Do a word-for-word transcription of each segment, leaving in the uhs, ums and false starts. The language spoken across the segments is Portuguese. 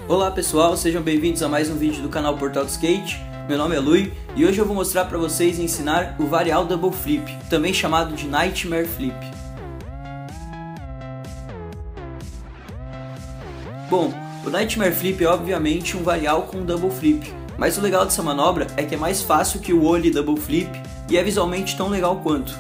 Olá pessoal, sejam bem-vindos a mais um vídeo do canal Portal do Skate. Meu nome é Lui e hoje eu vou mostrar para vocês e ensinar o varial double flip, também chamado de Nightmare Flip. Bom, o Nightmare Flip é obviamente um varial com double flip, mas o legal dessa manobra é que é mais fácil que o ollie double flip e é visualmente tão legal quanto.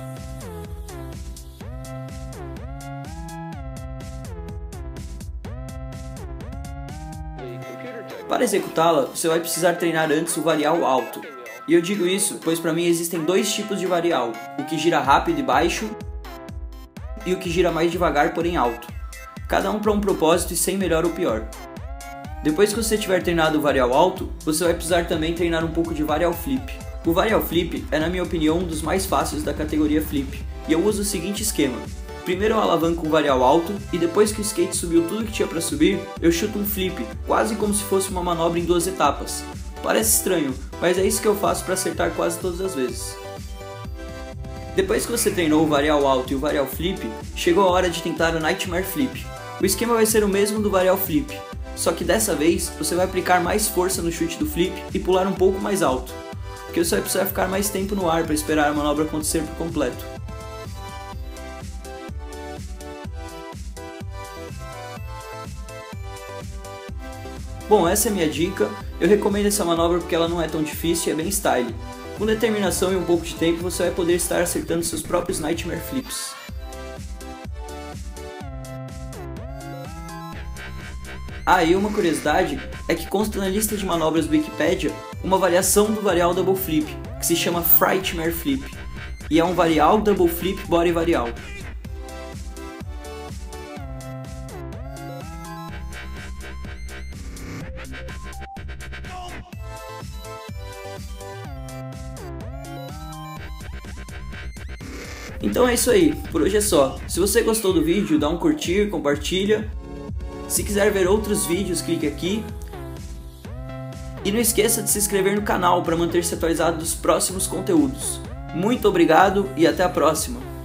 Para executá-la, você vai precisar treinar antes o varial alto. E eu digo isso pois para mim existem dois tipos de varial, o que gira rápido e baixo e o que gira mais devagar porém alto. Cada um para um propósito e sem melhor ou pior. Depois que você tiver treinado o varial alto, você vai precisar também treinar um pouco de varial flip. O varial flip é, na minha opinião, um dos mais fáceis da categoria flip, e eu uso o seguinte esquema. Primeiro eu alavanco um varial alto, e depois que o skate subiu tudo que tinha para subir, eu chuto um flip, quase como se fosse uma manobra em duas etapas. Parece estranho, mas é isso que eu faço para acertar quase todas as vezes. Depois que você treinou o varial alto e o varial flip, chegou a hora de tentar o Nightmare Flip. O esquema vai ser o mesmo do varial flip, só que dessa vez você vai aplicar mais força no chute do flip e pular um pouco mais alto, porque você vai precisar ficar mais tempo no ar para esperar a manobra acontecer por completo. Bom, essa é a minha dica, eu recomendo essa manobra porque ela não é tão difícil e é bem style. Com determinação e um pouco de tempo você vai poder estar acertando seus próprios Nightmare Flips. Ah, e uma curiosidade é que consta na lista de manobras do Wikipedia uma variação do varial double flip, que se chama Frightmare Flip, e é um varial double flip body varial. Então é isso aí, por hoje é só. Se você gostou do vídeo, dá um curtir, compartilha. Se quiser ver outros vídeos, clique aqui. E não esqueça de se inscrever no canal para manter-se atualizado dos próximos conteúdos. Muito obrigado e até a próxima!